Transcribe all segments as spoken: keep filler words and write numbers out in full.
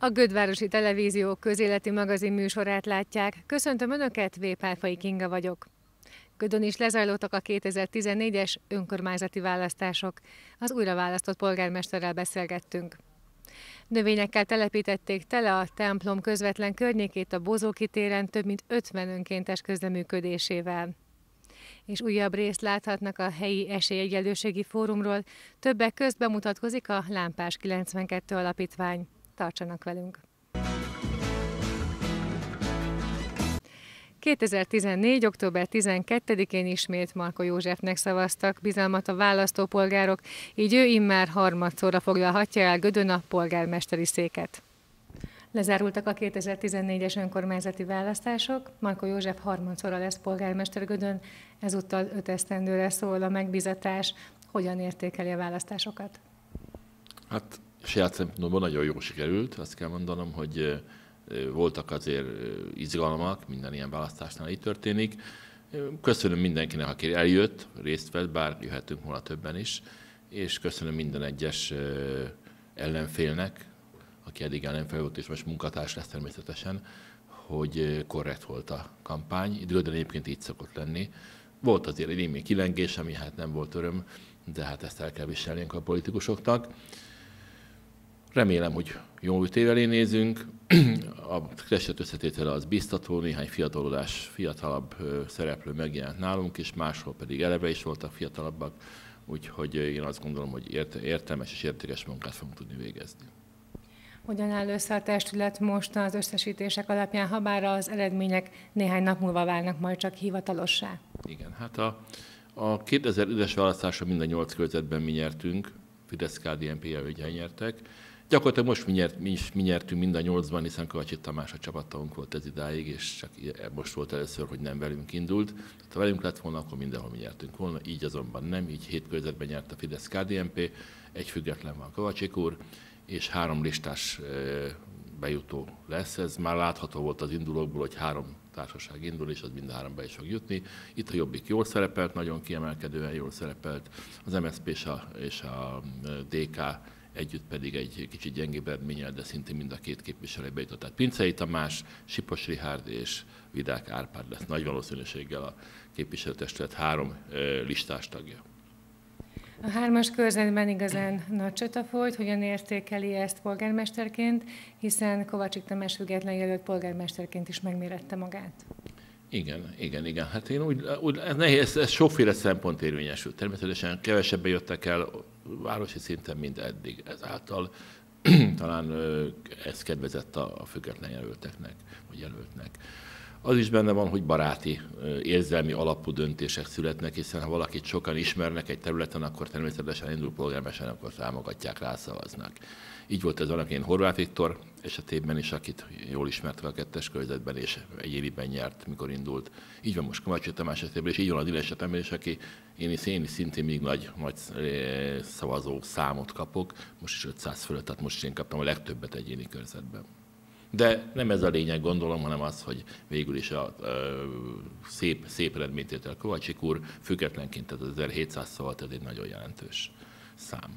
A Gödvárosi Televízió közéleti magazin műsorát látják. Köszöntöm Önöket, V. Pálfai Kinga vagyok. Gödön is lezajlottak a kétezer-tizennégyes önkormányzati választások. Az újra választott polgármesterrel beszélgettünk. Növényekkel telepítették tele a templom közvetlen környékét a Bozóki téren több mint ötven önkéntes közleműködésével. És újabb részt láthatnak a helyi esélyegyenlőségi fórumról, többek közt bemutatkozik a Lámpás kilencvenkettő alapítvány. Tartsanak velünk! kétezer-tizennégy. október tizenkettedikén ismét Markó Józsefnek szavaztak bizalmat a választópolgárok, így ő immár harmadszorra foglalhatja el Gödön a polgármesteri széket. Lezárultak a kétezer-tizennégyes önkormányzati választások, Markó József harmadszorra lesz polgármester Gödön, ezúttal öt esztendőre szól a megbízatás. Hogyan értékeli a választásokat? Hát saját szempontból nagyon jól sikerült, azt kell mondanom, hogy voltak azért izgalmak, minden ilyen választásnál így történik. Köszönöm mindenkinek, aki eljött, részt vett, bár jöhetünk volna többen is, és köszönöm minden egyes ellenfélnek, aki eddig ellenfél volt, és most munkatárs lesz természetesen, hogy korrekt volt a kampány. Itt Gödön egyébként így szokott lenni. Volt azért egy némi kilengés, ami hát nem volt öröm, de hát ezt el kell viselniük a politikusoknak. Remélem, hogy jó ütév elé nézünk. A kereslet összetétele az biztató, néhány fiatalodás, fiatalabb szereplő megjelent nálunk, és máshol pedig eleve is voltak fiatalabbak, úgyhogy én azt gondolom, hogy értelmes és értékes munkát fogunk tudni végezni. Hogyan áll össze a testület most az összesítések alapján, habár az eredmények néhány nap múlva válnak majd csak hivatalossá? Igen, hát a, a kétezer-ötös választáson mind a nyolc körzetben mi nyertünk, Fidesz-ká dé en pé jelöltjei nyertek. Gyakorlatilag most mi, nyert, mi is mi nyertünk mind a nyolcban, hiszen Kovacsi Tamás a csapatunk volt ez idáig, és csak most volt először, hogy nem velünk indult. Tehát ha velünk lett volna, akkor mindenhol mi nyertünk volna, így azonban nem, így hét körzetben nyert a Fidesz-ká dé en pé, egy független van Kovacsik úr, és három listás bejutó lesz. Ez már látható volt az indulókból, hogy három társaság indul, és az mind a három be is fog jutni. Itt a Jobbik jól szerepelt, nagyon kiemelkedően jól szerepelt, az em es zé pé és a, és a dé ká együtt pedig egy kicsit gyengébb eredménnyel, de szintén mind a két képviselő bejutott. Tehát Pincei Tamás, Sipos Richárd és Vidák Árpád lesz nagy valószínűséggel a képviselőtestület három listás tagja. A hármas körzetben igazán nagy csata folyt, hogyan értékeli ezt polgármesterként, hiszen Kovacsik Tamás független jelölt polgármesterként is megmérette magát. Igen, igen, igen. Hát én úgy, úgy ez nehéz, ez sokféle szempont érvényesült. Természetesen kevesebben jöttek el városi szinten, mint eddig. Ezáltal talán ez kedvezett a független jelölteknek, vagy jelöltnek. Az is benne van, hogy baráti, érzelmi alapú döntések születnek, hiszen ha valakit sokan ismernek egy területen, akkor természetesen indul polgármester, akkor támogatják, rászavaznak. Így volt ez annak én Horváth Viktor esetében is, akit jól ismertek a kettes körzetben, és egyéniben nyert, mikor indult. Így van most Kovács Tamás esetében, és így van az én esetemben is, aki én is, én is szintén még nagy, nagy szavazó számot kapok, most is ötszáz fölött, tehát most én kaptam a legtöbbet egyéni körzetben. De nem ez a lényeg, gondolom, hanem az, hogy végül is a, a szép, szép eredményt ért el Kovacsik úr, függetlenként ez ezerhétszáz szavalt, ez egy nagyon jelentős szám.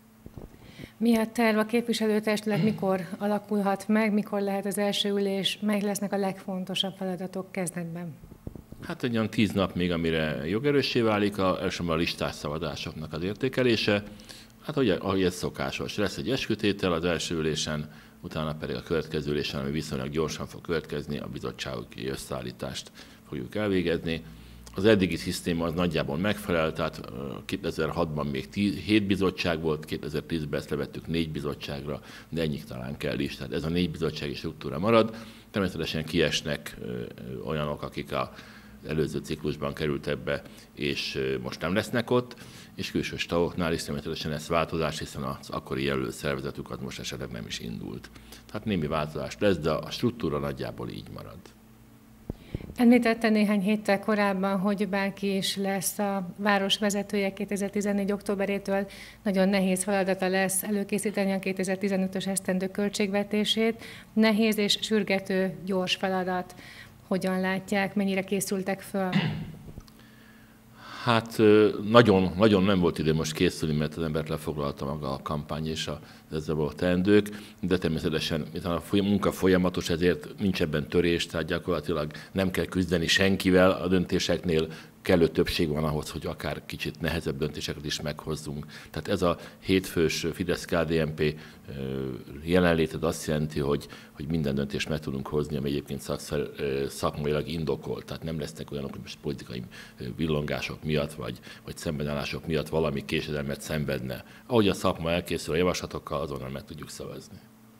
Mi a terv a képviselőtestület, mikor alakulhat meg, mikor lehet az első ülés, melyek lesznek a legfontosabb feladatok kezdetben? Hát egy olyan tíz nap még, amire jogerőssé válik, a, elsősorban a listás szavazásoknak az értékelése. Hát ugye, ahogy ez szokásos, lesz egy eskütétel az első ülésen, utána pedig a következő ülésen, ami viszonylag gyorsan fog következni, a bizottsági összeállítást fogjuk elvégezni. Az eddigi szisztéma az nagyjából megfelel, tehát kétezer-hatban még hét bizottság volt, kétezer-tízben ezt levettük négy bizottságra, de ennyit talán kell is, tehát ez a négy bizottsági struktúra marad. Természetesen kiesnek olyanok, akik az előző ciklusban került ebbe, és most nem lesznek ott, és külsős tagoknál is természetesen ez változás, hiszen az akkori jelölő szervezetük az most esetleg nem is indult. Tehát némi változás lesz, de a struktúra nagyjából így marad. Említette néhány héttel korábban, hogy bárki is lesz a város vezetője kétezer-tizennégy. októberétől. Nagyon nehéz feladata lesz előkészíteni a kétezer-tizenötös esztendő költségvetését. Nehéz és sürgető, gyors feladat. Hogyan látják, mennyire készültek föl? Hát nagyon, nagyon nem volt idő most készülni, mert az embert lefoglalta maga a kampány és a ezzel való teendők, de természetesen a munka folyamatos, ezért nincs ebben törés, tehát gyakorlatilag nem kell küzdeni senkivel a döntéseknél, kellő többség van ahhoz, hogy akár kicsit nehezebb döntéseket is meghozzunk. Tehát ez a hétfős Fidesz-ká dé en pé jelenléted azt jelenti, hogy, hogy minden döntést meg tudunk hozni, ami egyébként szakszer, szakmailag indokolt. Tehát nem lesznek olyanok, hogy most politikai villongások miatt, vagy, vagy szembenállások miatt valami késedelmet szenvedne. Ahogy a szakma elkészül a javaslatokkal, azonnal meg tudjuk szavazni.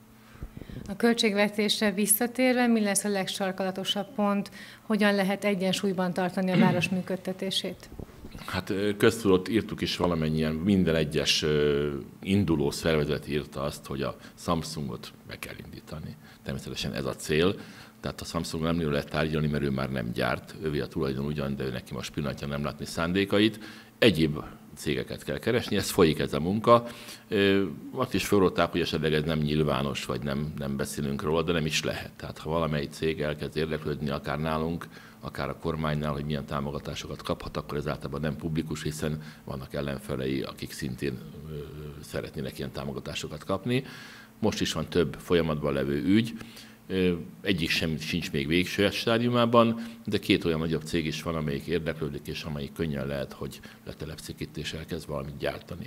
A költségvetésre visszatérve, mi lesz a legsarkalatosabb pont, hogyan lehet egyensúlyban tartani a város működtetését? Hát köztudott írtuk is valamennyien, minden egyes induló szervezet írta azt, hogy a Samsungot be kell indítani. Természetesen ez a cél, tehát a Samsung nem lehet tárgyalni, mert ő már nem gyárt, ővé a tulajdon ugyan, de ő neki most pillanatban nem látni szándékait. Egyéb cégeket kell keresni, ez folyik ez a munka. Azt is felrották, hogy esetleg ez nem nyilvános, vagy nem, nem beszélünk róla, de nem is lehet. Tehát ha valamelyik cég elkezd érdeklődni, akár nálunk, akár a kormánynál, hogy milyen támogatásokat kaphat, akkor ez általában nem publikus, hiszen vannak ellenfelei, akik szintén szeretnének ilyen támogatásokat kapni. Most is van több folyamatban levő ügy, egyik sem sincs még végső stádiumában, de két olyan nagyobb cég is van, amelyik érdeklődik, és amelyik könnyen lehet, hogy letelepszik itt, és elkezd valamit gyártani.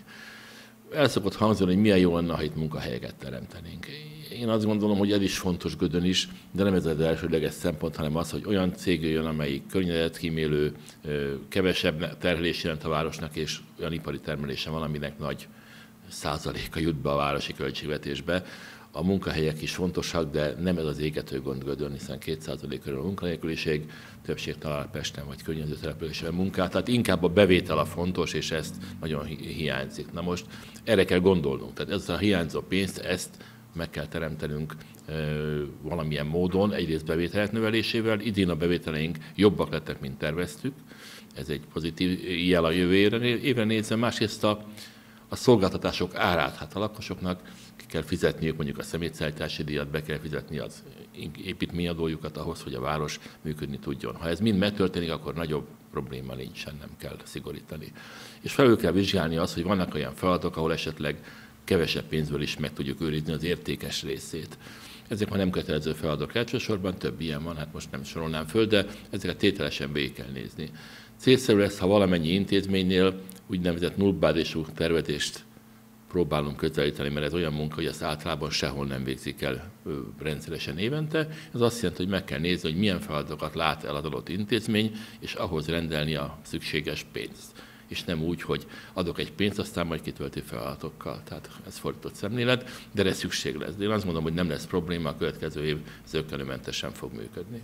El szokott hangzani, hogy milyen jó lenne, ha itt munkahelyeket teremtenénk. Én azt gondolom, hogy ez is fontos Gödön is, de nem ez az elsődleges szempont, hanem az, hogy olyan cég jön, amelyik környezetkímélő, kevesebb terhelés jelent a városnak, és olyan ipari termelése van, aminek nagy százaléka jut be a városi költségvetésbe. A munkahelyek is fontosak, de nem ez az égető gond Gödön, hiszen két százalék körül a munkanélküliség, többség talál Pesten vagy környező településen munkát, tehát inkább a bevétel a fontos, és ezt nagyon hi- hiányzik. Na most erre kell gondolnunk, tehát ezt a hiányzó pénzt, ezt meg kell teremtenünk e, valamilyen módon, egyrészt bevételek növelésével, idén a bevételeink jobbak lettek, mint terveztük, ez egy pozitív jel a jövő évre nézve, másrészt a, a szolgáltatások árát, hát a lakosoknak ki kell fizetniük mondjuk a szemétszállítási díjat, be kell fizetni az építményadójukat ahhoz, hogy a város működni tudjon. Ha ez mind megtörténik, akkor nagyobb probléma nincsen, nem kell szigorítani. És felül kell vizsgálni azt, hogy vannak olyan feladatok, ahol esetleg kevesebb pénzből is meg tudjuk őrizni az értékes részét. Ezek már nem kötelező feladatok elsősorban, több ilyen van, hát most nem sorolnám föl, de ezeket tételesen végig kell nézni. Célszerű lesz, ha valamennyi intézménynél úgynevezett nullbázisú tervezést próbálunk közelíteni, mert ez olyan munka, hogy ezt általában sehol nem végzik el rendszeresen évente. Ez azt jelenti, hogy meg kell nézni, hogy milyen feladatokat lát el az adott intézmény, és ahhoz rendelni a szükséges pénzt. És nem úgy, hogy adok egy pénzt, aztán majd kitölti feladatokkal. Tehát ez fordított szemlélet, de erre szükség lesz. De én azt mondom, hogy nem lesz probléma, a következő év zökkenőmentesen fog működni.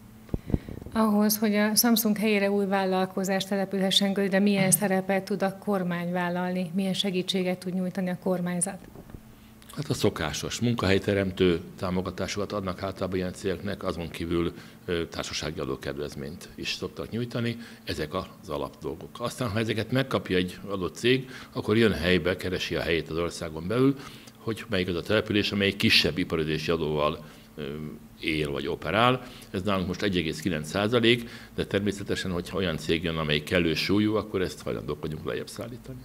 Ahhoz, hogy a Samsung helyére új vállalkozás települhessen Gödre, milyen szerepet tud a kormány vállalni, milyen segítséget tud nyújtani a kormányzat? Hát a szokásos munkahelyteremtő támogatásokat adnak általában ilyen cégeknek, azon kívül társasági adókedvezményt is szoktak nyújtani, ezek az alapdolgok. Aztán, ha ezeket megkapja egy adott cég, akkor jön helybe, keresi a helyét az országon belül, hogy melyik az a település, amely kisebb iparozési adóval él vagy operál. Ez nálunk most egy egész kilenc százalék, de természetesen, hogyha olyan cég jön, amely kellő súlyú, akkor ezt hajlandók vagyunk lejjebb szállítani.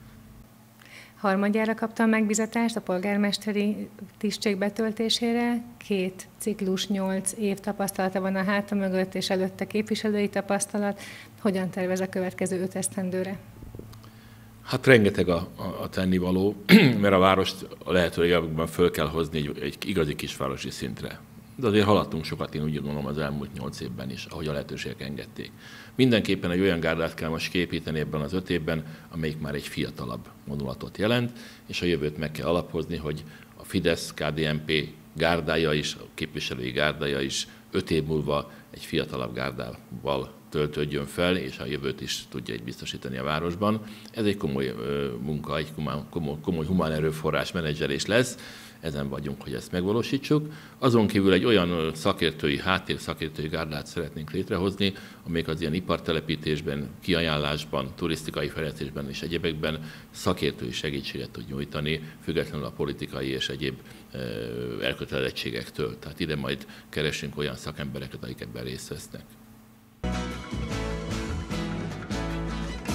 Harmadjára kapta a megbízatást a polgármesteri tisztség betöltésére. Két ciklus, nyolc év tapasztalata van a háta mögött, és előtte képviselői tapasztalat. Hogyan tervez a következő öt esztendőre? Hát rengeteg a, a, a tennivaló, mert a várost a lehető legjobban föl kell hozni egy, egy igazi kisvárosi szintre. De azért haladtunk sokat, én úgy gondolom, az elmúlt nyolc évben is, ahogy a lehetőségek engedték. Mindenképpen egy olyan gárdát kell most kiépíteni ebben az öt évben, amelyik már egy fiatalabb vonulatot jelent, és a jövőt meg kell alapozni, hogy a Fidesz-ká dé en pé gárdája is, a képviselői gárdája is öt év múlva egy fiatalabb gárdával töltődjön fel, és a jövőt is tudja így biztosítani a városban. Ez egy komoly ö, munka, egy komoly, komoly humán erőforrás menedzselés lesz, ezen vagyunk, hogy ezt megvalósítsuk. Azon kívül egy olyan szakértői, háttér szakértői gárdát szeretnénk létrehozni, amelyik az ilyen ipartelepítésben, kiajánlásban, turisztikai fejlesztésben és egyébekben szakértői segítséget tud nyújtani, függetlenül a politikai és egyéb elkötelezettségektől. Tehát ide majd keresünk olyan szakembereket, akik ebben részt vesznek.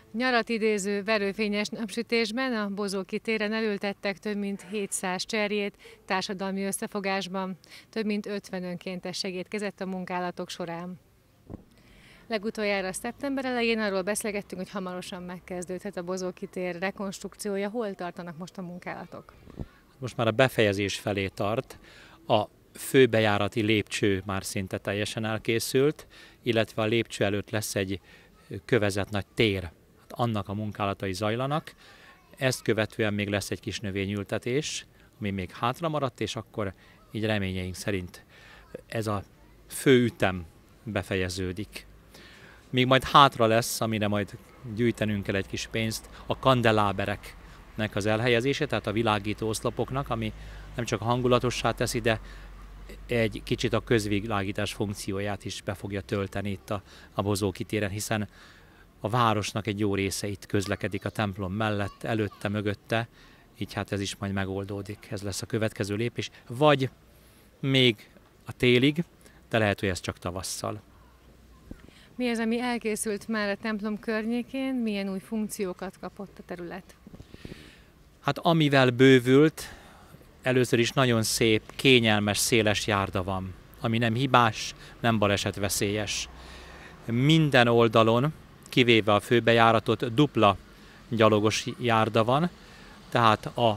Nyarat idéző verőfényes napsütésben a Bozóki téren elültettek több mint hétszáz cserjét társadalmi összefogásban. Több mint ötven önkéntes segédkezett a munkálatok során. Legutoljára szeptember elején arról beszélgettünk, hogy hamarosan megkezdődhet a Bozóki tér rekonstrukciója. Hol tartanak most a munkálatok? Most már a befejezés felé tart. A főbejárati lépcső már szinte teljesen elkészült, illetve a lépcső előtt lesz egy kövezett nagy tér. Annak a munkálatai zajlanak. Ezt követően még lesz egy kis növényültetés, ami még hátra maradt, és akkor így reményeink szerint ez a fő ütem befejeződik. Még majd hátra lesz, amire majd gyűjtenünk kell egy kis pénzt, a kandelábereknek az elhelyezése, tehát a világító oszlopoknak, ami nem csak hangulatossá teszi, de egy kicsit a közvilágítás funkcióját is be fogja tölteni itt a, a Bozóki téren, hiszen a városnak egy jó része itt közlekedik a templom mellett, előtte, mögötte, így hát ez is majd megoldódik. Ez lesz a következő lépés, vagy még a télig, de lehet, hogy ez csak tavasszal. Mi az, ami elkészült már a templom környékén, milyen új funkciókat kapott a terület? Hát amivel bővült, először is nagyon szép, kényelmes, széles járda van, ami nem hibás, nem balesetveszélyes. Minden oldalon, kivéve a főbejáratot, dupla gyalogos járda van, tehát a,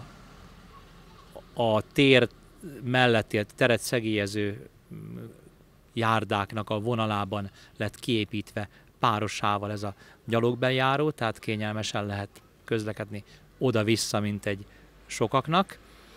a tér melletti teret szegélyező járdáknak a vonalában lett kiépítve párosával ez a gyalogbejáró, tehát kényelmesen lehet közlekedni oda-vissza, mint egy sokaknak.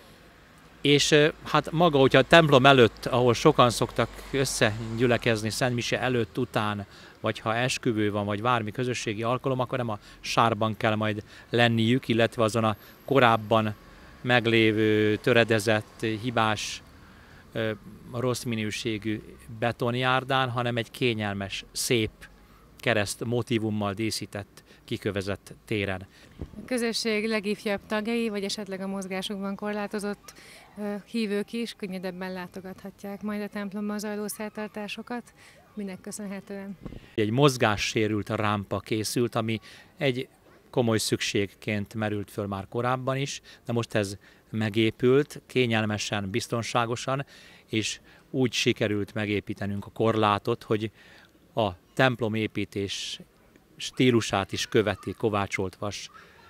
És hát maga, hogyha a templom előtt, ahol sokan szoktak összegyülekezni Szent Mise előtt, után, vagy ha esküvő van, vagy bármi közösségi alkalom, akkor nem a sárban kell majd lenniük, illetve azon a korábban meglévő, töredezett, hibás, rossz minőségű betonjárdán, hanem egy kényelmes, szép kereszt motívummal díszített, kikövezett téren. A közösség legifjabb tagjai, vagy esetleg a mozgásukban korlátozott hívők is könnyedebben látogathatják majd a templomban zajló szertartásokat. Minek köszönhetően? Egy mozgássérült rámpa készült, ami egy komoly szükségként merült föl már korábban is, de most ez megépült, kényelmesen, biztonságosan, és úgy sikerült megépítenünk a korlátot, hogy a templomépítés stílusát is követi kovácsolt vas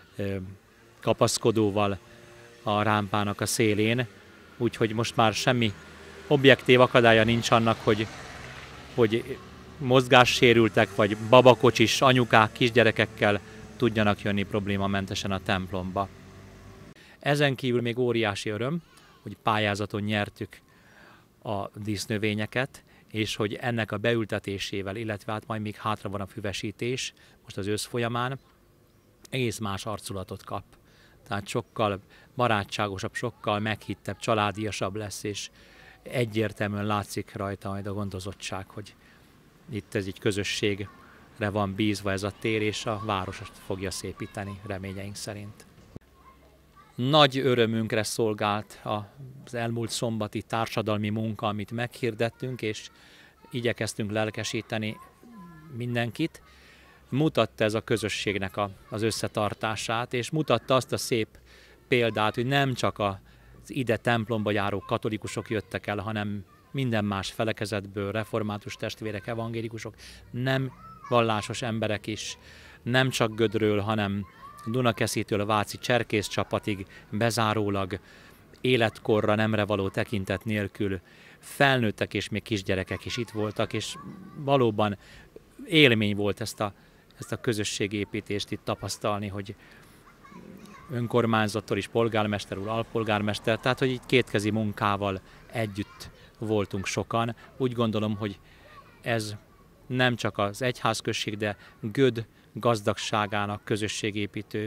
kapaszkodóval a rámpának a szélén, úgyhogy most már semmi objektív akadálya nincs annak, hogy, hogy mozgássérültek vagy babakocsis anyukák kisgyerekekkel tudjanak jönni problémamentesen a templomba. Ezen kívül még óriási öröm, hogy pályázaton nyertük a dísznövényeket, és hogy ennek a beültetésével, illetve hát majd még hátra van a füvesítés, most az ősz folyamán, egész más arculatot kap. Tehát sokkal barátságosabb, sokkal meghittebb, családiasabb lesz, és egyértelműen látszik rajta majd a gondozottság, hogy itt ez egy közösségre van bízva ez a tér, és a várost fogja szépíteni reményeink szerint. Nagy örömünkre szolgált az elmúlt szombati társadalmi munka, amit meghirdettünk, és igyekeztünk lelkesíteni mindenkit. Mutatta ez a közösségnek a, az összetartását, és mutatta azt a szép példát, hogy nem csak az ide templomba járó katolikusok jöttek el, hanem minden más felekezetből, református testvérek, evangélikusok, nem vallásos emberek is, nem csak Gödről, hanem Dunakeszitől a váci cserkész csapatig bezárólag életkorra nemre való tekintet nélkül felnőttek és még kisgyerekek is itt voltak, és valóban élmény volt ezt a, ezt a közösségépítést itt tapasztalni, hogy önkormányzattól is polgármester úr, alpolgármester, tehát hogy így kétkezi munkával együtt voltunk sokan. Úgy gondolom, hogy ez nem csak az egyházközség, de Göd gazdagságának, közösségépítő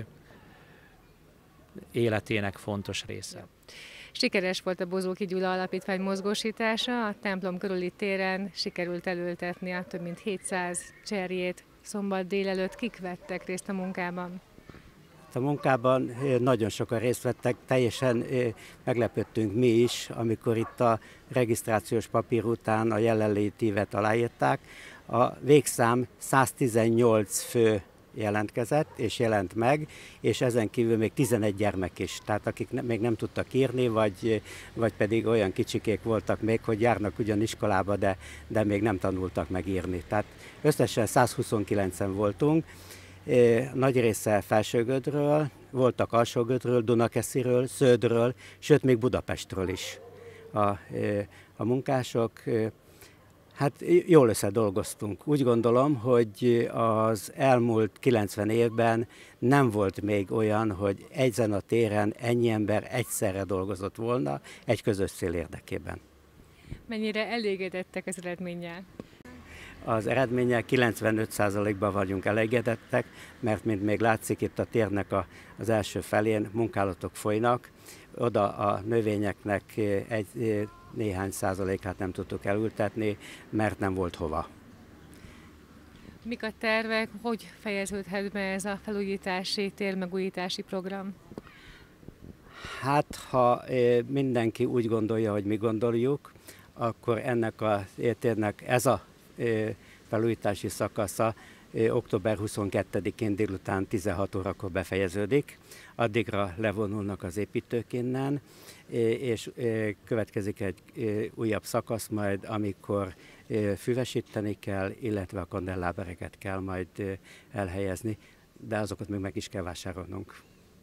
életének fontos része. Sikeres volt a Bozóki Gyula Alapítvány mozgósítása, a templom körüli téren sikerült elültetni a több mint hétszáz cserjét. Szombat délelőtt kik vettek részt a munkában? A munkában nagyon sokan részt vettek, teljesen meglepődtünk mi is, amikor itt a regisztrációs papír után a jelenlétívet aláírták. A végszám száztizennyolc fő jelentkezett, és jelent meg, és ezen kívül még tizenegy gyermek is, tehát akik ne, még nem tudtak írni, vagy, vagy pedig olyan kicsikék voltak még, hogy járnak ugyan iskolába, de, de még nem tanultak meg írni. Tehát összesen százhuszonkilencen voltunk, nagy része Felsőgödről, voltak Alsógödről, Dunakesziről, Szödről, sőt még Budapestről is a, a munkások. Hát jól összedolgoztunk. Úgy gondolom, hogy az elmúlt kilencven évben nem volt még olyan, hogy ezen a téren ennyi ember egyszerre dolgozott volna egy közös cél érdekében. Mennyire elégedettek az eredménnyel? Az eredménnyel kilencvenöt százalékban vagyunk elégedettek, mert mint még látszik itt a térnek a, az első felén munkálatok folynak, oda a növényeknek egy néhány százalékát nem tudtuk elültetni, mert nem volt hova. Mik a tervek, hogy fejeződhet be ez a felújítási, térmegújítási program? Hát, ha mindenki úgy gondolja, hogy mi gondoljuk, akkor ennek a térnek ez a felújítási szakasza október huszonkettedikén délután tizenhat órakor befejeződik. Addigra levonulnak az építők innen, és következik egy újabb szakasz majd, amikor füvesíteni kell, illetve a kandellábereket kell majd elhelyezni, de azokat még meg is kell vásárolnunk.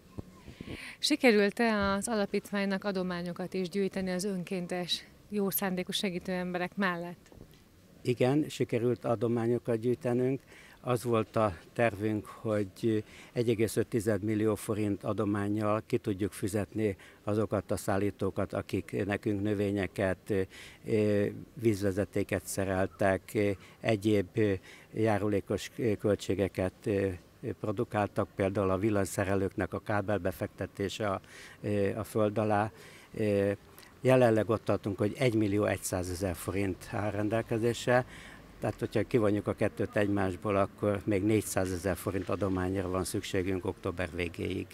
Sikerült-e az alapítványnak adományokat is gyűjteni az önkéntes, jó szándékú segítő emberek mellett? Igen, sikerült adományokat gyűjtenünk. Az volt a tervünk, hogy egy egész öt millió forint adománnyal ki tudjuk fizetni azokat a szállítókat, akik nekünk növényeket, vízvezetéket szereltek, egyéb járulékos költségeket produkáltak, például a villanyszerelőknek a kábelbefektetése a, a föld alá. Jelenleg ott tartunk, hogy egy millió százezer forint áll rendelkezésre, tehát hogyha kivonjuk a kettőt egymásból, akkor még négyszázezer forint adományra van szükségünk október végéig.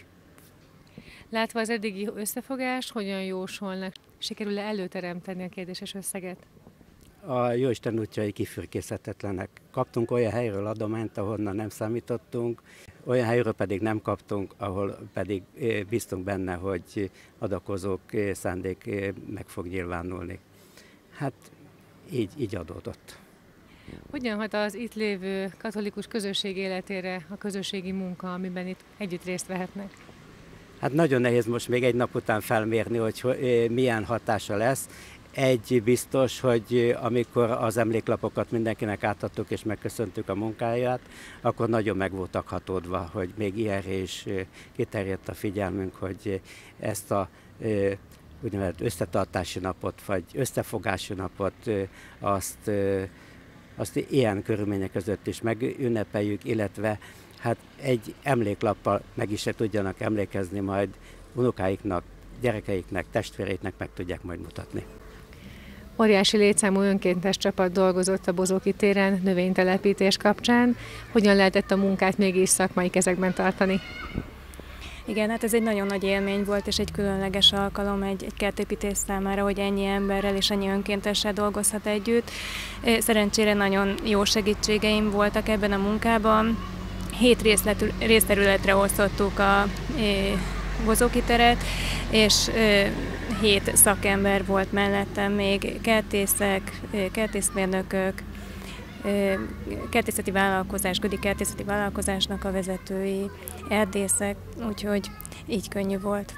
Látva az eddigi összefogást, hogyan jósolnak? Sikerül-e előteremteni a kérdéses összeget? A jóisten útjai kifürkészhetetlenek. Kaptunk olyan helyről adományt, ahonnan nem számítottunk, olyan helyről pedig nem kaptunk, ahol pedig bíztunk benne, hogy adakozók szándék meg fog nyilvánulni. Hát így, így adódott. Hogyan hat az itt lévő katolikus közösség életére a közösségi munka, amiben itt együtt részt vehetnek? Hát nagyon nehéz most még egy nap után felmérni, hogy milyen hatása lesz. Egy biztos, hogy amikor az emléklapokat mindenkinek átadtuk és megköszöntük a munkáját, akkor nagyon meg voltak hatódva, hogy még ilyenre is kiterjedt a figyelmünk, hogy ezt a úgynevezett összetartási napot, vagy összefogási napot, azt, azt ilyen körülmények között is megünnepeljük, illetve hát egy emléklappal meg is se tudjanak emlékezni, majd unokáiknak, gyerekeiknek, testvéreiknek meg tudják majd mutatni. Óriási létszámú önkéntes csapat dolgozott a Bozóki téren növénytelepítés kapcsán. Hogyan lehetett a munkát mégis szakmai kezekben tartani? Igen, hát ez egy nagyon nagy élmény volt, és egy különleges alkalom egy, egy kertépítés számára, hogy ennyi emberrel és ennyi önkéntessel dolgozhat együtt. Szerencsére nagyon jó segítségeim voltak ebben a munkában. Hét részterületre osztottuk a Bozóki teret, és hét szakember volt mellettem, még kertészek, kertészmérnökök, kertészeti vállalkozás, Gödi kertészeti vállalkozásnak a vezetői, erdészek, úgyhogy így könnyű volt.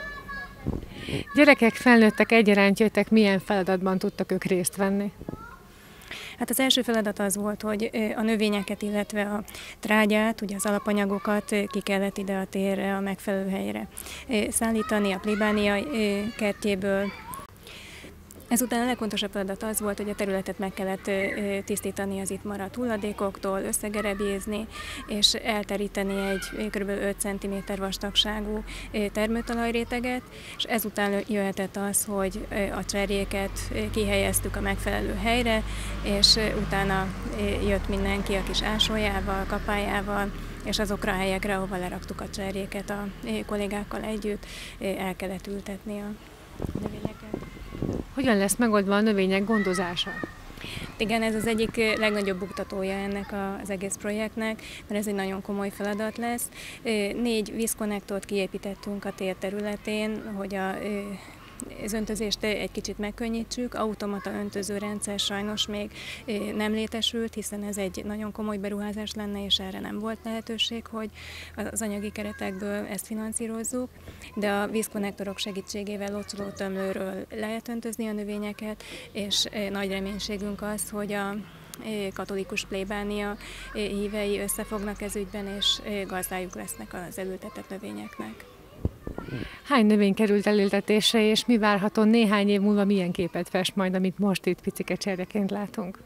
Gyerekek, felnőttek egyaránt jöttek, milyen feladatban tudtak ők részt venni? Hát az első feladat az volt, hogy a növényeket, illetve a trágyát, ugye az alapanyagokat ki kellett ide a térre, a megfelelő helyre szállítani a plébánia kertjéből. Ezután a legfontosabb feladat az volt, hogy a területet meg kellett tisztítani az itt maradt hulladékoktól, összegerebézni, és elteríteni egy kb. öt centiméter vastagságú termőtalajréteget, és ezután jöhetett az, hogy a cserjéket kihelyeztük a megfelelő helyre, és utána jött mindenki a kis ásójával, kapájával, és azokra a helyekre, ahova leraktuk a cserjéket a kollégákkal együtt, el kellett ültetni a növényeket. Hogyan lesz megoldva a növények gondozása? Igen, ez az egyik legnagyobb buktatója ennek az egész projektnek, mert ez egy nagyon komoly feladat lesz. Négy vízkonnektort kiépítettünk a tér területén, hogy a az öntözést egy kicsit megkönnyítsük. Automata öntözőrendszer sajnos még nem létesült, hiszen ez egy nagyon komoly beruházás lenne, és erre nem volt lehetőség, hogy az anyagi keretekből ezt finanszírozzuk, de a vízkonnektorok segítségével locsolótömlőről lehet öntözni a növényeket, és nagy reménységünk az, hogy a katolikus plébánia hívei összefognak ez ügyben, és gazdájuk lesznek az elültetett növényeknek. Hány növény került elültetésre, és mi várható néhány év múlva, milyen képet fest majd, amit most itt picike cserjeként látunk?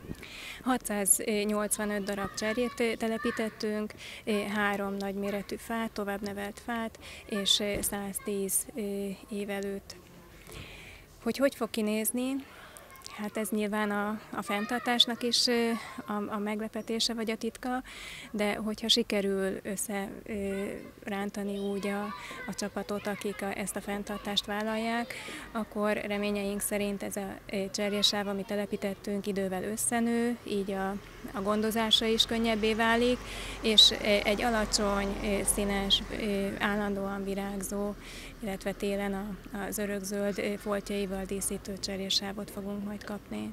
hatszáznyolcvanöt darab cserjét telepítettünk, három nagyméretű fát, tovább nevelt fát, és száztíz évelőt. Hogy hogy fog kinézni? Hát ez nyilván a, a fenntartásnak is a, a meglepetése vagy a titka, de hogyha sikerül összerántani úgy a, a csapatot, akik a, ezt a fenntartást vállalják, akkor reményeink szerint ez a cserjesáv, amit telepítettünk, idővel összenő, így a, a gondozása is könnyebbé válik, és egy alacsony, színes, állandóan virágzó, illetve télen a, az örökzöld foltjaival díszítő cserjesávot fogunk majd kapni.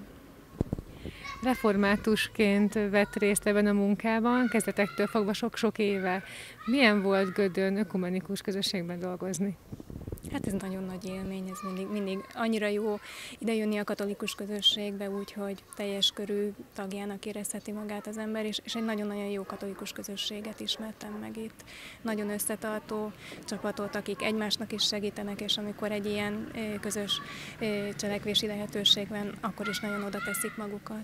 Reformátusként vett részt ebben a munkában, kezdetektől fogva sok-sok éve. Milyen volt Gödön ökumenikus közösségben dolgozni? Hát ez nagyon nagy élmény, ez mindig, mindig annyira jó idejönni a katolikus közösségbe, úgyhogy teljes körű tagjának érezheti magát az ember, és, és egy nagyon-nagyon jó katolikus közösséget ismertem meg itt. Nagyon összetartó csapatot, akik egymásnak is segítenek, és amikor egy ilyen közös cselekvési lehetőség van, akkor is nagyon oda teszik magukat.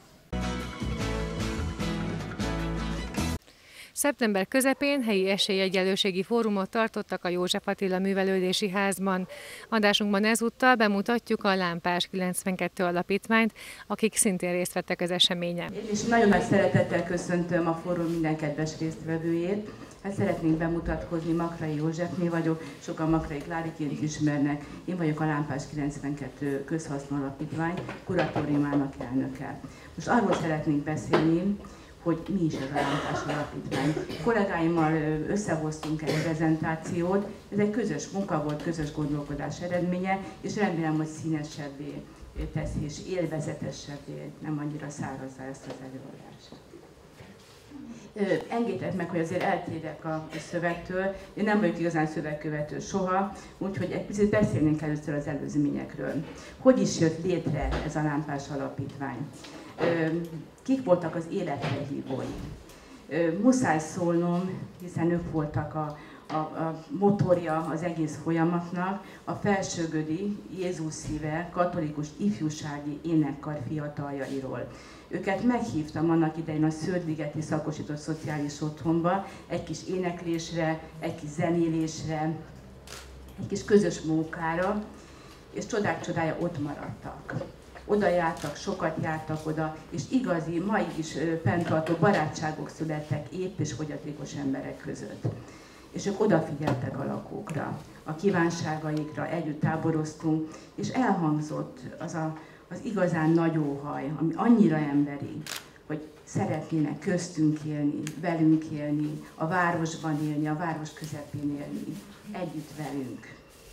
Szeptember közepén helyi esélyegyenlőségi fórumot tartottak a József Attila Művelődési Házban. Adásunkban ezúttal bemutatjuk a Lámpás kilencvenkettő alapítványt, akik szintén részt vettek az eseményen. És nagyon nagy szeretettel köszöntöm a fórum minden kedves résztvevőjét. Hát szeretnénk bemutatkozni, Makrai Józsefné vagyok, sokan Makrai Kláriként ismernek. Én vagyok a Lámpás kilencvenkettő közhasznú alapítvány kuratóriumának elnöke. Most arról szeretnénk beszélni, hogy mi is ez a Lámpás alapítvány. Kollégáimmal összehoztunk egy prezentációt, ez egy közös munka volt, közös gondolkodás eredménye, és remélem, hogy színesebbé teszi és élvezetesebbé, nem annyira szárazzá ezt az előadást. Engedjétek meg, hogy azért eltérek a szövegtől. Én nem vagyok igazán szövegkövető soha, úgyhogy egy picit beszélnénk először az előzményekről. Hogy is jött létre ez a Lámpás alapítvány? Kik voltak az életrehívói? Muszáj szólnom, hiszen ők voltak a, a, a motorja az egész folyamatnak, a Felsőgödi Jézus Szíve katolikus ifjúsági énekkar fiataljairól. Őket meghívtam annak idején a Szöldligeti Szakosított Szociális Otthonba egy kis éneklésre, egy kis zenélésre, egy kis közös munkára, és csodák csodája ott maradtak. Oda jártak, sokat jártak oda, és igazi, mai is fenntartó barátságok születtek épp és fogyatékos emberek között. És ők odafigyeltek a lakókra, a kívánságaikra, együtt táboroztunk, és elhangzott az a, az igazán nagy óhaj, ami annyira emberi, hogy szeretnének köztünk élni, velünk élni, a városban élni, a város közepén élni, együtt velünk.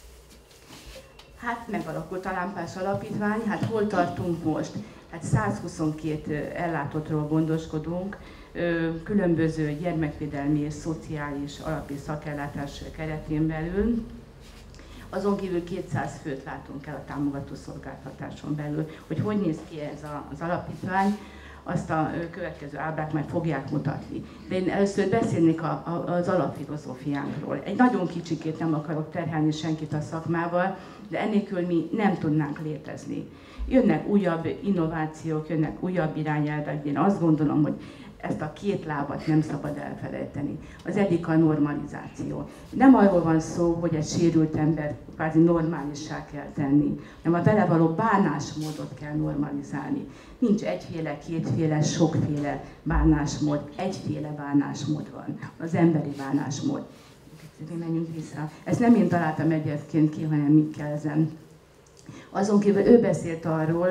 Hát megalakult a Lámpás Alapítvány, hát hol tartunk most? Hát százhuszonkét ellátottról gondoskodunk, különböző gyermekvédelmi és szociális alap- és szakellátás keretén belül. Azon kívül kétszáz főt látunk el a támogató szolgáltatáson belül. Hogy hogy néz ki ez az alapítvány, azt a következő ábrák meg fogják mutatni. De én először beszélnék a, a, az alapfilozófiánkról. Egy nagyon kicsikét nem akarok terhelni senkit a szakmával, de ennélkül mi nem tudnánk létezni. Jönnek újabb innovációk, jönnek újabb irányelvek, én azt gondolom, hogy ezt a két lábat nem szabad elfelejteni. Az egyik a normalizáció. Nem arról van szó, hogy egy sérült ember kvázi normálissá kell tenni, hanem a vele való bánásmódot kell normalizálni. Nincs egyféle, kétféle, sokféle bánásmód, egyféle bánásmód van, az emberi bánásmód. Menjünk vissza. Ezt nem én találtam egyébként ki, hanem Mikkelsen. Azon kívül ő beszélt arról,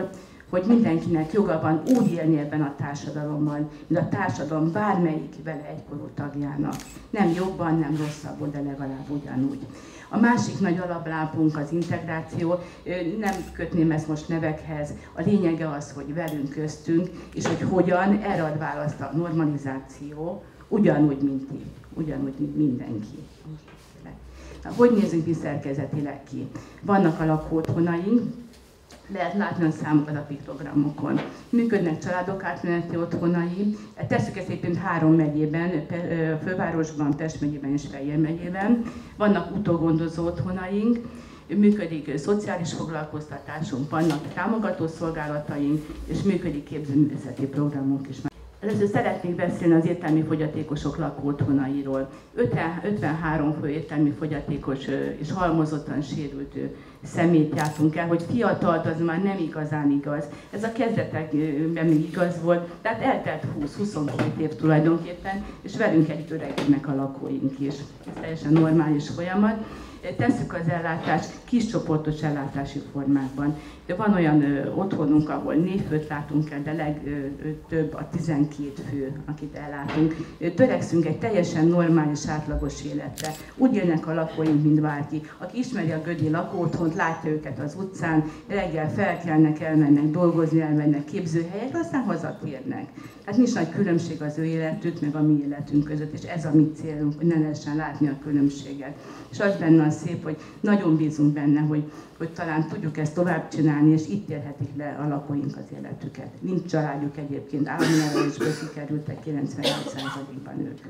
hogy mindenkinek joga van úgy élni ebben a társadalomban, mint a társadalom bármelyik vele egykorú tagjának. Nem jobban, nem rosszabbul, de legalább ugyanúgy. A másik nagy alaplámpunk az integráció, nem kötném ezt most nevekhez, a lényege az, hogy velünk köztünk, és hogy hogyan, erre ad választ a normalizáció, ugyanúgy, mint ti, ugyanúgy, mint mindenki. Hogy nézünk mi szerkezetileg ki? Vannak a lakóotthonaink, lehet látni a számokat a piktogramokon. Működnek családok átmeneti otthonai, tesszük ezt éppen három megyében, Fővárosban, Pest megyében és Fejér megyében. Vannak utógondozó otthonaink, működik szociális foglalkoztatásunk, vannak támogató szolgálataink, és működik képzőművészeti programunk is. Először szeretnék beszélni az értelmi fogyatékosok lakóotthonairól. ötvenhárom fő értelmi fogyatékos és halmozottan sérült személyt jártunk el, hogy fiatalt az már nem igazán igaz. Ez a kezdetekben még igaz volt, tehát eltelt húsz-huszonkettő év tulajdonképpen, és velünk együtt öregednek a lakóink is. Ez teljesen normális folyamat. Tesszük az ellátást kiscsoportos ellátási formákban. De van olyan ö, otthonunk, ahol négy főt látunk el, de legtöbb a tizenkét fő, akit ellátunk. Törekszünk egy teljesen normális, átlagos életre. Úgy élnek a lakóink, mint bárki. Aki ismeri a gödi lakóotthont, látja őket az utcán, reggel felkelnek, elmennek dolgozni, elmennek képzőhelyekre, aztán hazatérnek. Tehát nincs nagy különbség az ő életük, meg a mi életünk között, és ez a mi célunk, hogy ne lehessen látni a különbséget. És az benne a szép, hogy nagyon bízunk benne, hogy, hogy talán tudjuk ezt tovább csinálni, és itt élhetik le a lakóink az életüket. Nincs családjuk egyébként, állami nevelésből kikerültek kilencvennyolc százalékban ők.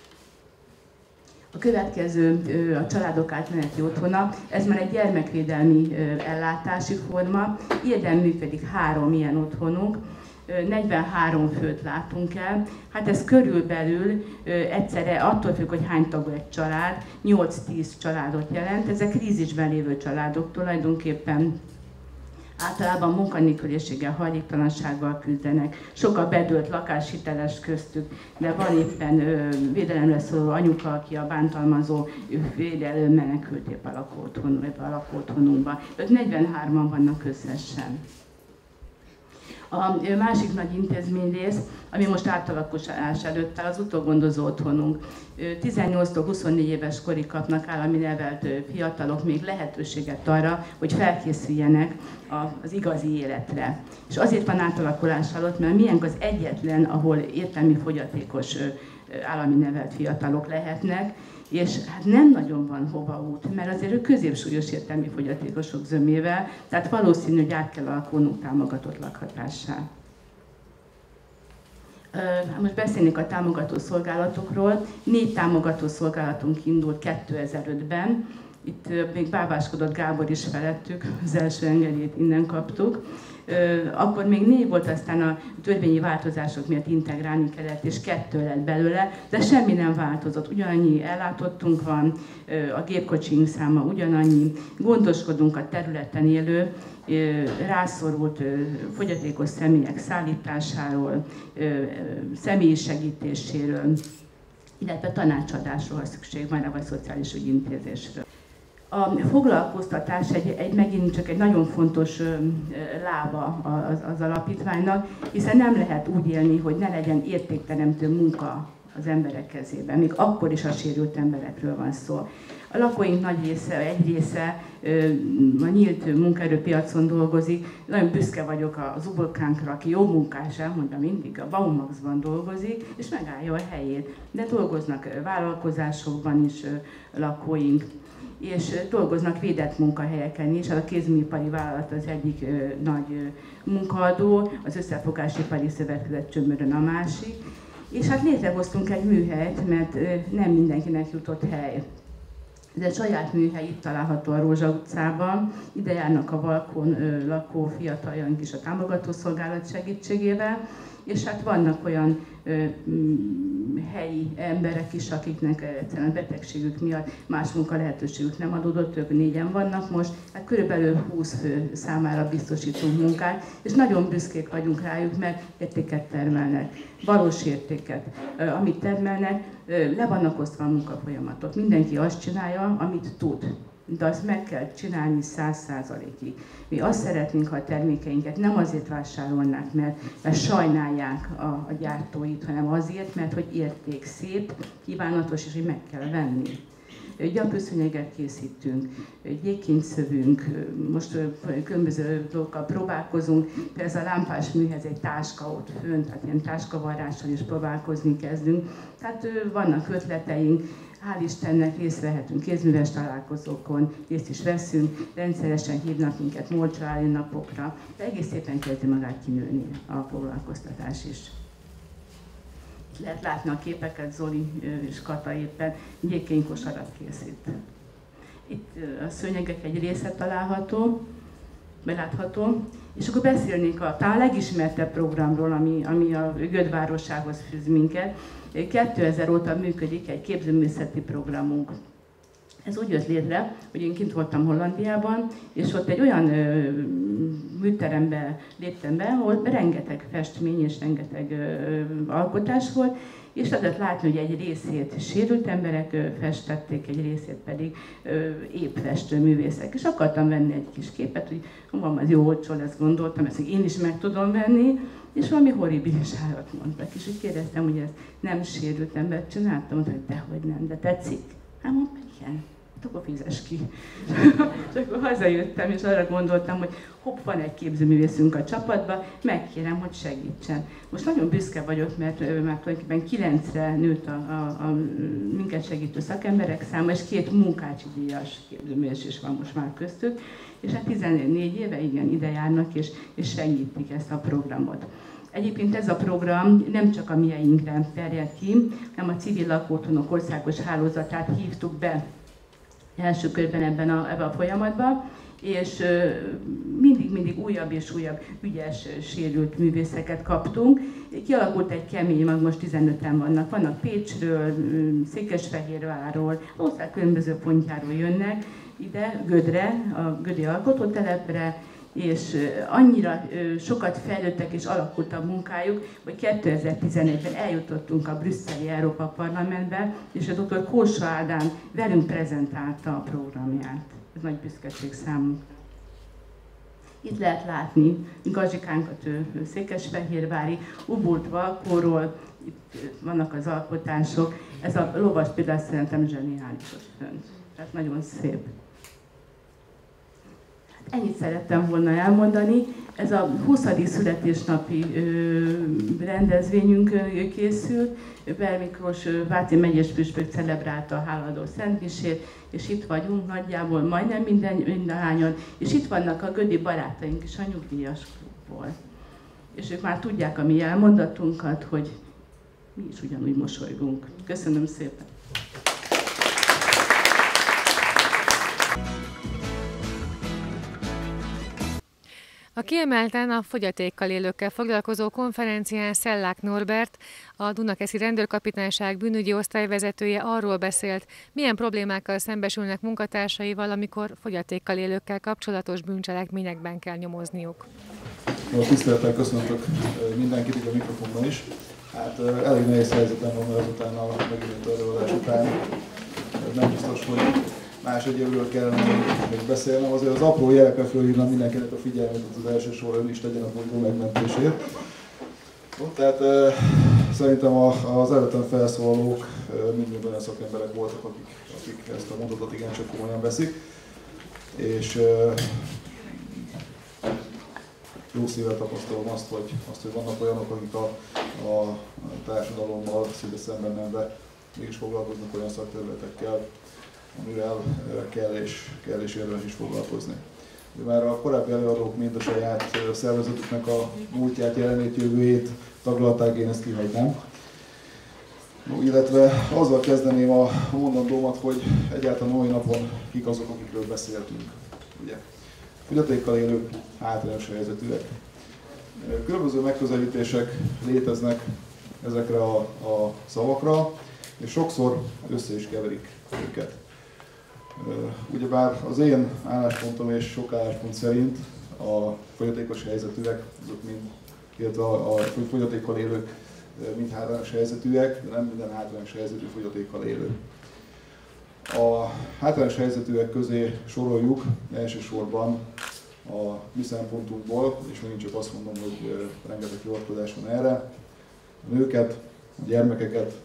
A következő a családok átmeneti otthona, ez már egy gyermekvédelmi ellátási forma. Ilyenben működik három ilyen otthonunk. negyvenhárom főt látunk el, hát ez körülbelül egyszerre attól függ, hogy hány tagú egy család, nyolc-tíz családot jelent. Ezek krízisben lévő családok tulajdonképpen általában munkanélküliséggel, hajléktalansággal küzdenek. Sok a bedőlt lakáshiteles köztük, de van éppen ö, védelemre szóló anyuka, aki a bántalmazó védelő menekült épp a lakóotthonunkba. Ők negyvenhárman vannak összesen. A másik nagy intézményrész, ami most átalakulás előtt áll, az utógondozó otthonunk. tizennyolctól huszonnégy éves korig kapnak állami nevelt fiatalok még lehetőséget arra, hogy felkészüljenek az igazi életre. És azért van átalakulás alatt, mert miénk az egyetlen, ahol értelmi fogyatékos állami nevelt fiatalok lehetnek, és hát nem nagyon van hova út, mert azért ők középsúlyos értelmi fogyatékosok zömével, tehát valószínű, hogy át kell alakulnunk támogatott lakhatássá. Most beszélnék a támogató szolgálatokról. Négy támogató szolgálatunk indult kétezer-ötben. Itt még bábáskodott Gábor is felettük, az első engedélyt innen kaptuk. Akkor még négy volt, aztán a törvényi változások miatt integrálni kellett, és kettő lett belőle, de semmi nem változott. Ugyanannyi ellátottunk van, a gépkocsink száma ugyanannyi, gondoskodunk a területen élő, rászorult fogyatékos személyek szállításáról, személyi segítéséről, illetve tanácsadásról, ha szükség van, vagy szociális ügyintézésről. A foglalkoztatás egy, egy megint csak egy nagyon fontos ö, lába az, az alapítványnak, hiszen nem lehet úgy élni, hogy ne legyen értékteremtő munka az emberek kezében, még akkor is a sérült emberekről van szó. A lakóink nagy része, egy része ö, a nyílt munkaerőpiacon dolgozik. Nagyon büszke vagyok az uborkánkra, aki jó munkás, elmondja mindig, a Baumaxban dolgozik, és megállja a helyét. De dolgoznak vállalkozásokban is ö, lakóink, és dolgoznak védett munkahelyeken is. A kézműipari vállalat az egyik ö, nagy ö, munkaadó, az Összefogásipari Szövetkezet Csömörön a másik. És hát létrehoztunk egy műhelyt, mert ö, nem mindenkinek jutott hely. Ez egy saját műhely, itt található a Rózsa utcában. Ide járnak a Valkón ö, lakó fiataljaink is a támogatószolgálat segítségével. És hát vannak olyan ö, helyi emberek is, akiknek egyszerűen a betegségük miatt más munkalehetőségük nem adódott, ők négyen vannak most, hát körülbelül húsz fő számára biztosítunk munkát, és nagyon büszkék vagyunk rájuk, mert értéket termelnek, valós értéket, ö, amit termelnek, ö, le vannak osztva a munkafolyamatok. Mindenki azt csinálja, amit tud. de azt meg kell csinálni száz százalékig. Mi azt szeretnénk, ha a termékeinket nem azért vásárolnák, mert, mert sajnálják a, a gyártóit, hanem azért, mert hogy érték, szép, kívánatos, és hogy meg kell venni. Gyapjúszőnyeget készítünk, gyékként szövünk, most különböző dolgokkal próbálkozunk. Ez a lámpás műhez egy táska ott fönt, tehát ilyen táskavarrással is próbálkozni kezdünk. Tehát vannak ötleteink, hál' Istennek részt vehetünk kézműves találkozókon, részt is veszünk, rendszeresen hívnak minket morcsoráli napokra, de egész szépen kezdi magát kinőni a foglalkoztatás is. Lehet látni a képeket, Zoli és Kata éppen gyékénykosarat készít. Itt a szőnyegek egy része található, belátható. És akkor beszélnék a talán legismertebb programról, ami, ami a Göd városához fűz minket. kétezer óta működik egy képzőművészeti programunk. Ez úgy jött létre, hogy én kint voltam Hollandiában, és ott egy olyan ö, műterembe léptem be, ahol rengeteg festmény és rengeteg ö, alkotás volt, és lehetett látni, hogy egy részét sérült emberek ö, festették, egy részét pedig ö, épp festő művészek. És akartam venni egy kis képet, hogy van, az jó olcsó lesz, gondoltam, ezt én is meg tudom venni, és valami horribilis árat mondtak. És úgy kérdeztem, hogy ez nem sérült embert csináltam, mondtam, hogy dehogy nem, de tetszik. Hát mondtam, igen. Akkor fizes ki. És akkor hazajöttem, és arra gondoltam, hogy hopp, van egy képzőművészünk a csapatban, megkérem, hogy segítsen. Most nagyon büszke vagyok, mert már tulajdonképpen kilencre nőtt a, a, a minket segítő szakemberek száma, és két munkácsi díjas képzőművész is van most már köztük, és hát tizennégy éve igen ide járnak, és, és segítik ezt a programot. Egyébként ez a program nem csak a mieinkre terjed ki, hanem a civil lakóotthonok országos hálózatát hívtuk be első körben ebben a, ebben a folyamatban, és mindig-mindig újabb és újabb ügyes, sérült művészeket kaptunk. Kialakult egy kemény mag, most tizenöten vannak. Vannak Pécsről, Székesfehérvárról, ország különböző pontjáról jönnek ide, Gödre, a Gödi alkotótelepre, és annyira sokat fejlődtek és alakult a munkájuk, hogy kétezer-tizenegyben eljutottunk a brüsszeli Európa Parlamentbe, és a doktor Kósa Ádám velünk prezentálta a programját. Ez nagy büszkeség számunkra. Itt lehet látni Gazsikánkat, ő székesfehérvári, Ubult Valkóról, itt vannak az alkotások. Ez a lovas például szerintem zseniális ott fönt. Tehát nagyon szép. Ennyit szerettem volna elmondani. Ez a huszadik születésnapi ö, rendezvényünkön készült. Ber Miklós Váci megyés püspök celebrálta a hálaadó szentmisét, és itt vagyunk nagyjából majdnem minden, mindenhányan, és itt vannak a gödi barátaink is a nyugdíjas klubból. És ők már tudják a mi elmondatunkat, hogy mi is ugyanúgy mosolygunk. Köszönöm szépen! A kiemelten a fogyatékkal élőkkel foglalkozó konferencián Szellák Norbert, a Dunakeszi Rendőrkapitányság bűnügyi osztályvezetője arról beszélt, milyen problémákkal szembesülnek munkatársaival, amikor fogyatékkal élőkkel kapcsolatos bűncselekményekben kell nyomozniuk. A tisztelettel köszöntök mindenkit, így a mikrofonban is. Hát elég nehéz helyzetben van azután a megint előadás után. Nem biztos, hogy más egyébről kellene még beszélnem. Azért az apró jelekre fölhívnám mindenkinek a figyelmet, az első sor ön is tegyen a bolygó megmentésért. Tehát e, szerintem a, az előttem felszólalók e, mind olyan szakemberek voltak, akik, akik ezt a mondatot igencsak komolyan veszik. És e, jó szívvel tapasztalom azt, hogy, azt, hogy vannak olyanok, akik a, a társadalommal szinte szemben menve mégis foglalkoznak olyan szakterületekkel, amivel kell és, kell és érdemes is foglalkozni. De már a korábbi előadók mind a saját szervezetüknek a múltját, jelenét, jövőjét taglalták, én ezt kihagynám. No, illetve azzal kezdeném a mondandómat, hogy egyáltalán mai napon kik azok, akikről beszéltünk. Ugye? Fogyatékkal élők, hátrányos helyzetűek. Különböző megközelítések léteznek ezekre a, a szavakra, és sokszor össze is keverik őket. Ugyebár az én álláspontom és sok álláspont szerint a fogyatékos helyzetűek, azok mind, illetve a, a fogyatékkal élők mind hátrányos helyzetűek, de nem minden hátrányos helyzetű fogyatékkal élő. A hátrányos helyzetűek közé soroljuk elsősorban a mi szempontunkból, és megint csak azt mondom, hogy rengeteg hivatkozás van erre, a nőket, a gyermekeket,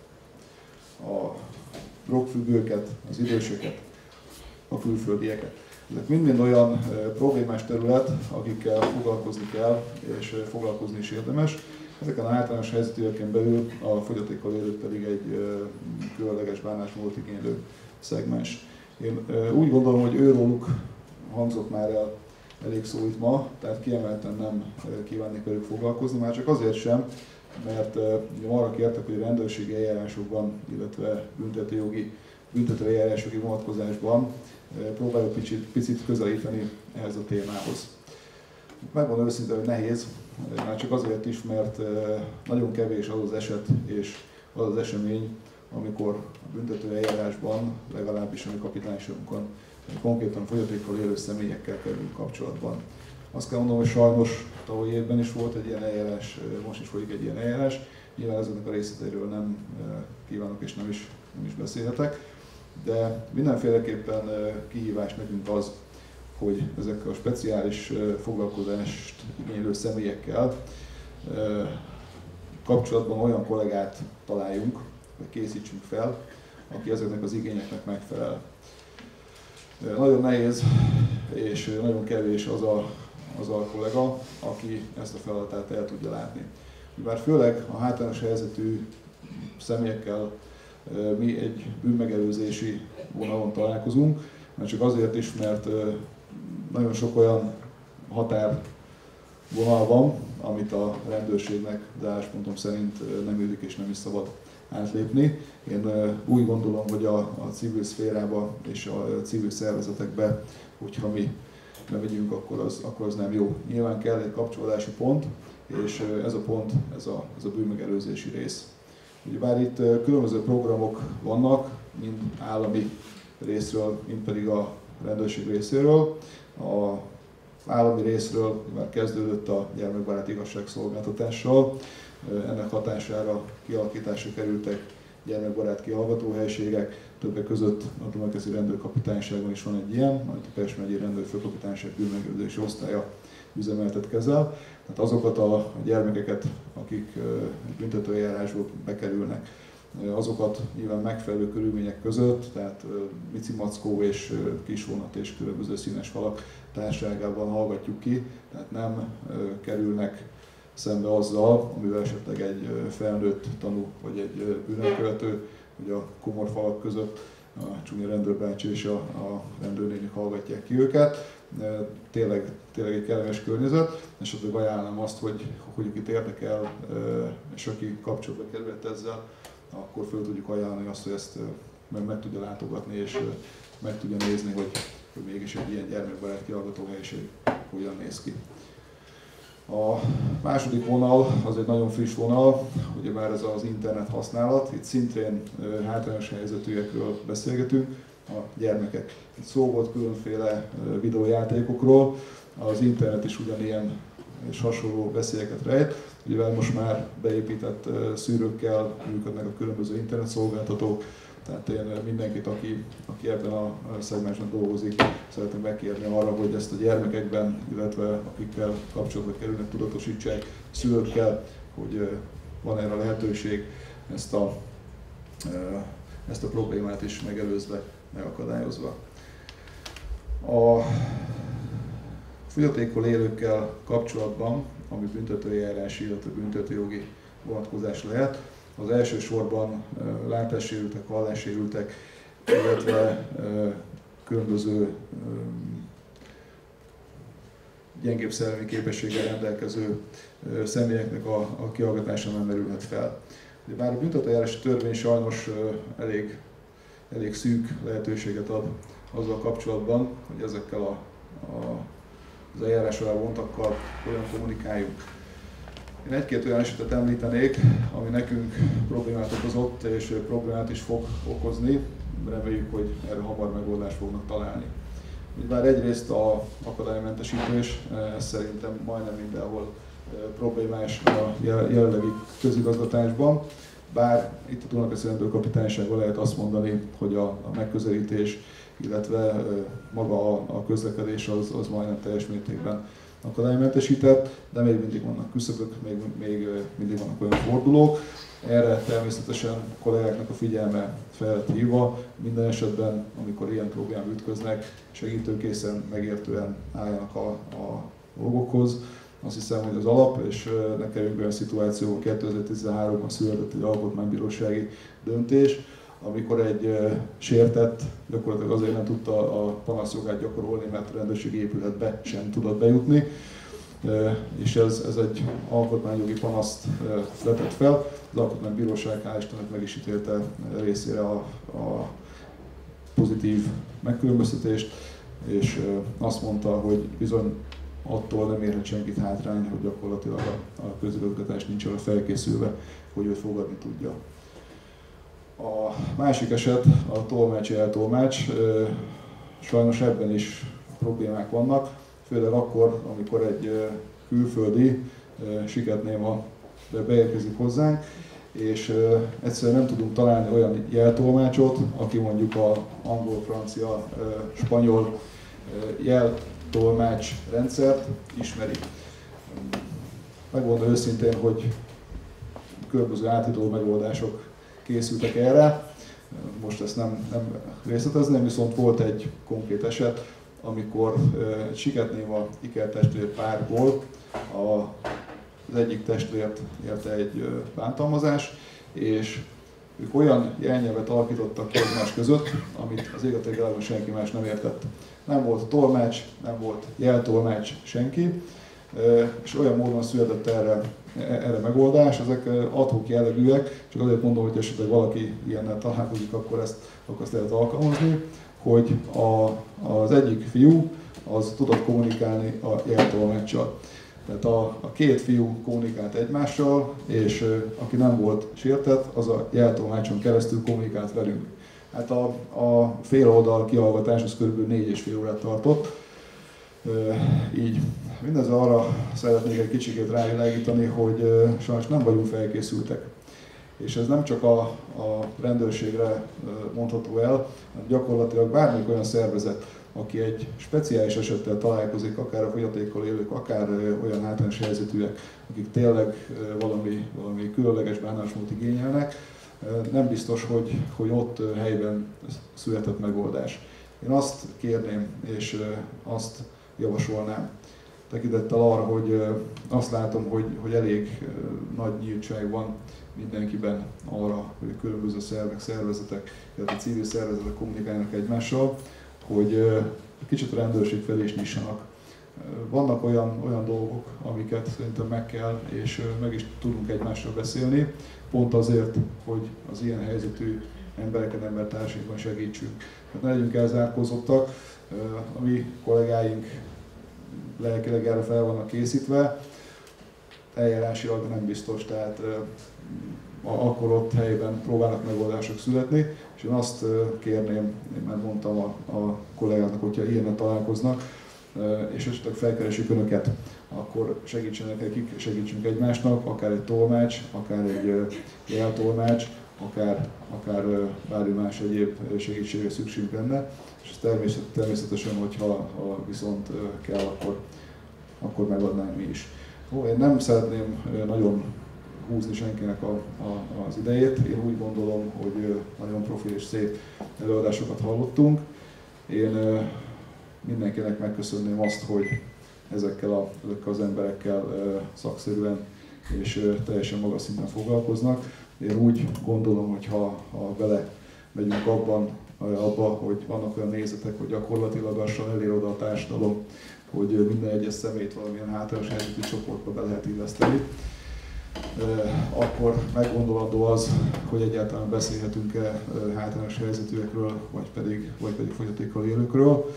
a drogfüggőket, az időseket, a külföldieket. Ezek mind-mind olyan problémás terület, akikkel foglalkozni kell, és foglalkozni is érdemes. Ezeken a általános helyzetűeken belül a fogyatékkal élők pedig egy különleges bánásmódot igénylő szegmens. Én úgy gondolom, hogy őróluk hangzott már el elég szó itt ma, tehát kiemelten nem kívánnék velük foglalkozni, már csak azért sem, mert arra kértek, hogy a rendőrségi eljárásokban, illetve büntetőjogi, büntetőeljárásoki vonatkozásban próbáljuk picit, picit közelíteni ehhez a témához. Megmondom őszintén, hogy nehéz, már csak azért is, mert nagyon kevés az az eset és az az esemény, amikor a büntetőeljárásban, legalábbis a mi kapitányságunkon konkrétan fogyatékkal élő személyekkel kerülünk kapcsolatban. Azt kell mondanom, hogy sajnos tavalyi évben is volt egy ilyen eljárás, most is folyik egy ilyen eljárás. Nyilván ezeknek a részleteiről nem kívánok és nem is, nem is beszélhetek, de mindenféleképpen kihívás nekünk az, hogy ezekkel a speciális foglalkozást igénylő személyekkel kapcsolatban olyan kollégát találjunk, vagy készítsünk fel, aki ezeknek az igényeknek megfelel. Nagyon nehéz és nagyon kevés az a, az a kollega, aki ezt a feladatát el tudja látni. Bár főleg a hátrányos helyzetű személyekkel mi egy bűnmegelőzési vonalon találkozunk, mert csak azért is, mert nagyon sok olyan határvonal van, amit a rendőrségnek, de álláspontom szerint nem illik és nem is szabad átlépni. Én úgy gondolom, hogy a, a civil szférába és a civil szervezetekbe, hogyha mi bemegyünk, akkor az, akkor az nem jó. Nyilván kell egy kapcsolódási pont, és ez a pont, ez a, ez a bűnmegelőzési rész. Ugyebár itt különböző programok vannak, mind állami részről, mind pedig a rendőrség részéről. A állami részről már kezdődött a gyermekbarát igazságszolgáltatással. Ennek hatására kialakításra kerültek gyermekbarát kihallgatóhelységek, többek között a Dunakeszi rendőrkapitányságon is van egy ilyen, amit a Pest megyei rendőrfőkapitányság bűnmegelőzési osztálya üzemeltet kezel. Tehát azokat a gyermekeket, akik büntetőeljárásba bekerülnek, azokat nyilván megfelelő körülmények között, tehát bicimackó és kisvonat és különböző színes falak társaságában hallgatjuk ki, tehát nem kerülnek szembe azzal, amivel esetleg egy felnőtt tanú vagy egy bűnelkövető, hogy a komor falak között a csúnya rendőrbácsi és a, a rendőrnények hallgatják ki őket. Tényleg, tényleg egy kellemes környezet, és ott ajánlom azt, hogy, hogy akit érdekel, és aki kapcsolatba került ezzel, akkor föl tudjuk ajánlani azt, hogy ezt meg, meg tudja látogatni, és meg tudja nézni, hogy, hogy mégis egy ilyen gyermekbarát kihallgatóhelység hogyan néz ki. A második vonal az egy nagyon friss vonal, ugyebár ez az internet használat. Itt szintén hátrányos helyzetűekről beszélgetünk, a gyermekek. Itt szó volt különféle videójátékokról, az internet is ugyanilyen és hasonló veszélyeket rejt. Ugyebár most már beépített szűrőkkel működnek a különböző internetszolgáltatók, tehát én mindenkit, aki, aki ebben a szegmensben dolgozik, szeretném megkérni arra, hogy ezt a gyermekekben, illetve akikkel kapcsolatba kerülnek, tudatosítsák szülőkkel, hogy van erre lehetőség, ezt a, ezt a problémát is megelőzve, megakadályozva. A fogyatékkal élőkkel kapcsolatban, ami büntetőeljárási, illetve büntetőjogi vonatkozás lehet, az elsősorban látássérültek, hallássérültek, illetve különböző gyengébb szellemi képességgel rendelkező személyeknek a, a kihallgatása nem merülhet fel. De bár a büntetőeljárási törvény sajnos elég, elég szűk lehetőséget ad azzal kapcsolatban, hogy ezekkel a, a, az eljárás alá vontakkal hogyan kommunikáljunk. Én egy-két olyan esetet említenék, ami nekünk problémát okozott és problémát is fog okozni. Reméljük, hogy erre hamar megoldást fognak találni. Bár egyrészt a akadálymentesítés, ez szerintem majdnem mindenhol problémás a jelenlegi közigazgatásban, bár itt a Dunakeszi rendőrkapitányságban lehet azt mondani, hogy a, a megközelítés illetve maga a közlekedés az, az majdnem teljes mértékben akadálymentesített, de még mindig vannak küszöbök, még, még mindig vannak olyan fordulók. Erre természetesen a kollégáknak a figyelme fel lett hívva, minden esetben, amikor ilyen problémák ütköznek, segítőkészen, megértően álljanak a, a dolgokhoz. Azt hiszem, hogy az alap, és ne kerüljünk olyan szituációba, kétezer-tizenháromban született egy alkotmánybírósági döntés, amikor egy sértett gyakorlatilag azért nem tudta a panaszjogát gyakorolni, mert a rendőrségi épületbe sem tudott bejutni, és ez, ez egy alkotmányjogi panaszt vetett fel. Az alkotmánybíróság hál' Istennek meg is ítélte részére a, a pozitív megkülönböztetést, és azt mondta, hogy bizony attól nem érhet senkit hátrány, hogy gyakorlatilag a, a közigazgatás nincs arra felkészülve, hogy őt fogadni tudja. A másik eset a tolmácsi eltolmács. Sajnos ebben is problémák vannak, főleg akkor, amikor egy külföldi siketnéma beérkezik hozzánk, és egyszerűen nem tudunk találni olyan jeltolmácsot, aki mondjuk az angol, francia, spanyol jeltolmács rendszert ismeri. Megmondom őszintén, hogy különböző átidaló megoldások készültek erre. Most ezt nem, nem részletezném, viszont volt egy konkrét eset, amikor egy siketnéma ikertestvér párból az egyik testvért érte egy bántalmazás, és ők olyan jelnyelvet alakítottak ki egymás között, amit az ég világon senki más nem értett. Nem volt tolmács, nem volt jeltolmács, senki, és olyan módon született erre, erre megoldás, ezek ad hoc jellegűek, csak azért mondom, hogy esetleg valaki ilyennel találkozik, akkor ezt, akkor ezt lehet alkalmazni, hogy a, az egyik fiú az tudott kommunikálni a jeltolmáccsal. Tehát a, a két fiú kommunikált egymással, és aki nem volt sértett, az a jeltolmácson keresztül kommunikált velünk. Hát a, a fél oldal kihallgatás az kb. négy és fél órát tartott. Így mindezzel arra szeretnék egy kicsikét rávilágítani, hogy sajnos nem vagyunk felkészültek. És ez nem csak a, a rendőrségre mondható el, hanem gyakorlatilag bármelyik olyan szervezet, aki egy speciális esettel találkozik, akár a fogyatékkal élők, akár olyan hátrányos helyzetűek, akik tényleg valami, valami különleges bánásmódot igényelnek, nem biztos, hogy, hogy ott helyben született megoldás. Én azt kérném, és azt javasolnám, tekintettel arra, hogy azt látom, hogy, hogy elég nagy nyíltság van mindenkiben arra, hogy különböző szervek, szervezetek, illetve civil szervezetek kommunikálnak egymással, hogy kicsit a rendőrség felé is nyissanak. Vannak olyan, olyan dolgok, amiket szerintem meg kell, és meg is tudunk egymással beszélni, pont azért, hogy az ilyen helyzetű embereken, embertársaikban segítsünk. Hát ne legyünk elzárkózottak, a mi kollégáink lelkileg erre fel vannak készítve, eljárásilag nem biztos, tehát akkor ott helyben próbálnak megoldások születni, és én azt kérném, én már mondtam a, a kollégáknak, hogyha ilyennel találkoznak, és esetleg felkeresik önöket, akkor segítsenek nekik, segítsünk egymásnak, akár egy tolmács, akár egy jeltolmács, akár, akár bármi más egyéb segítségre szükségünk lenne, és természet, természetesen, hogyha ha viszont kell, akkor, akkor megadnánk mi is. Ó, én nem szeretném nagyon húzni senkinek a, a, az idejét. Én úgy gondolom, hogy nagyon profi és szép előadásokat hallottunk. Én mindenkinek megköszönném azt, hogy ezekkel, a, ezekkel az emberekkel szakszerűen és teljesen magas szinten foglalkoznak. Én úgy gondolom, hogy ha, ha bele megyünk abban, abba, hogy vannak olyan nézetek, hogy gyakorlatilag lassan elér oda a társadalom, hogy minden egyes személyt valamilyen hátrányos helyzetű csoportba be lehet illeszteni, akkor meggondolandó az, hogy egyáltalán beszélhetünk-e hátrányos helyzetűekről, vagy pedig, vagy pedig fogyatékkal élőkről.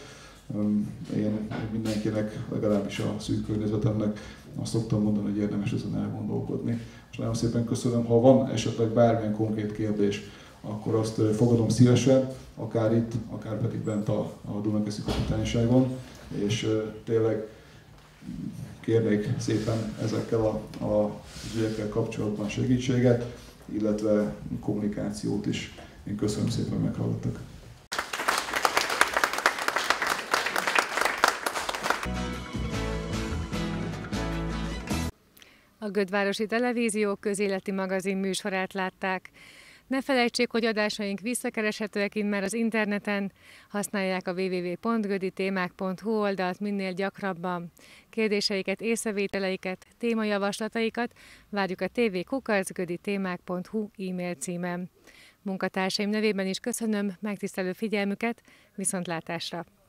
Én mindenkinek, legalábbis a szűk környezetemnek azt szoktam mondani, hogy érdemes ezen elgondolkodni. És nagyon szépen köszönöm, ha van esetleg bármilyen konkrét kérdés, akkor azt fogadom szívesen, akár itt, akár pedig bent a, a Dunakeszi kapitányságon, és tényleg kérnék szépen ezekkel a, a ügyekkel kapcsolatban segítséget, illetve kommunikációt is. Én köszönöm szépen, hogy meghallgattak. A Gödvárosi Televízió közéleti magazin műsorát látták. Ne felejtsék, hogy adásaink visszakereshetőek immár az interneten, használják a double-u double-u double-u pont göditémák pont hu oldalt minél gyakrabban. Kérdéseiket, észrevételeiket, témajavaslataikat várjuk a tv kukac göditémák pont hu e-mail címen. Munkatársaim nevében is köszönöm megtisztelő figyelmüket, viszontlátásra!